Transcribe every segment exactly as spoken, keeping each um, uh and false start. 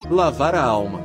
lavar a alma.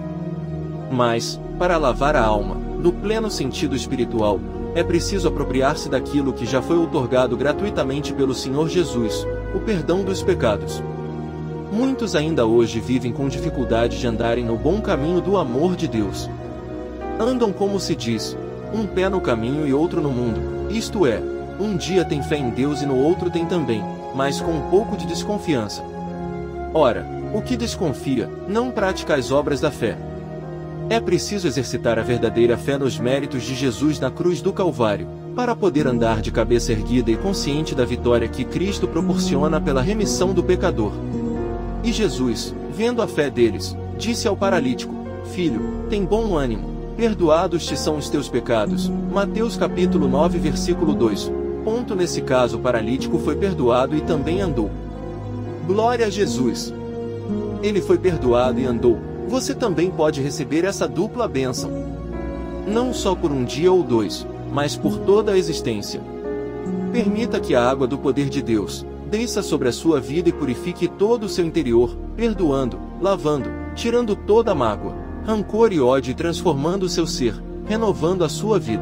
Mas, para lavar a alma, no pleno sentido espiritual, é preciso apropriar-se daquilo que já foi outorgado gratuitamente pelo Senhor Jesus, o perdão dos pecados. Muitos ainda hoje vivem com dificuldade de andarem no bom caminho do amor de Deus. Andam como se diz, um pé no caminho e outro no mundo, isto é, um dia tem fé em Deus e no outro tem também, mas com um pouco de desconfiança. Ora, o que desconfia, não pratica as obras da fé. É preciso exercitar a verdadeira fé nos méritos de Jesus na cruz do Calvário, para poder andar de cabeça erguida e consciente da vitória que Cristo proporciona pela remissão do pecador. E Jesus, vendo a fé deles, disse ao paralítico: Filho, tem bom ânimo, perdoados te são os teus pecados. Mateus capítulo nove versículo dois. Ponto. Nesse caso o paralítico foi perdoado e também andou. Glória a Jesus! Ele foi perdoado e andou. Você também pode receber essa dupla bênção. Não só por um dia ou dois, mas por toda a existência. Permita que a água do poder de Deus desça sobre a sua vida e purifique todo o seu interior, perdoando, lavando, tirando toda a mágoa, rancor e ódio e transformando o seu ser, renovando a sua vida.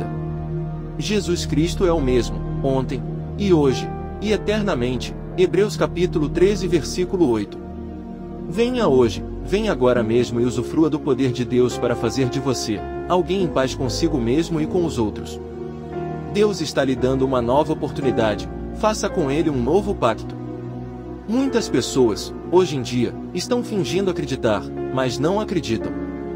Jesus Cristo é o mesmo, ontem, e hoje, e eternamente. Hebreus capítulo treze versículo oito. Venha hoje, venha agora mesmo e usufrua do poder de Deus para fazer de você alguém em paz consigo mesmo e com os outros. Deus está lhe dando uma nova oportunidade, faça com Ele um novo pacto. Muitas pessoas, hoje em dia, estão fingindo acreditar, mas não acreditam.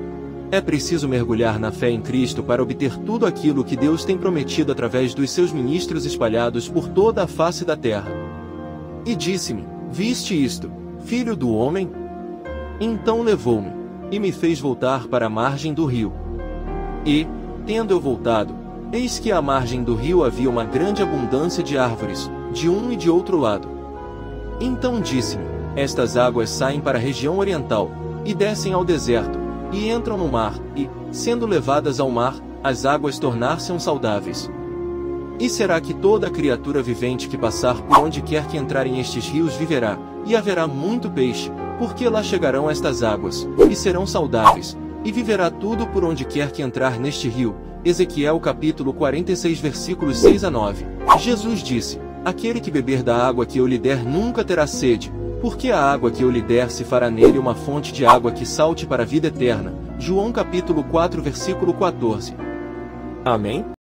É preciso mergulhar na fé em Cristo para obter tudo aquilo que Deus tem prometido através dos seus ministros espalhados por toda a face da terra. E disse-me: Viste isto, filho do homem? Então levou-me, e me fez voltar para a margem do rio. E, tendo eu voltado, eis que à margem do rio havia uma grande abundância de árvores, de um e de outro lado. Então disse-me: Estas águas saem para a região oriental, e descem ao deserto, e entram no mar, e, sendo levadas ao mar, as águas tornar-se-ão saudáveis. E será que toda criatura vivente que passar por onde quer que entrarem estes rios viverá, e haverá muito peixe, porque lá chegarão estas águas, e serão saudáveis, e viverá tudo por onde quer que entrar neste rio. Ezequiel capítulo quarenta e seis versículos seis a nove. Jesus disse: Aquele que beber da água que eu lhe der nunca terá sede, porque a água que eu lhe der se fará nele uma fonte de água que salte para a vida eterna. João capítulo quatro versículo quatorze. Amém?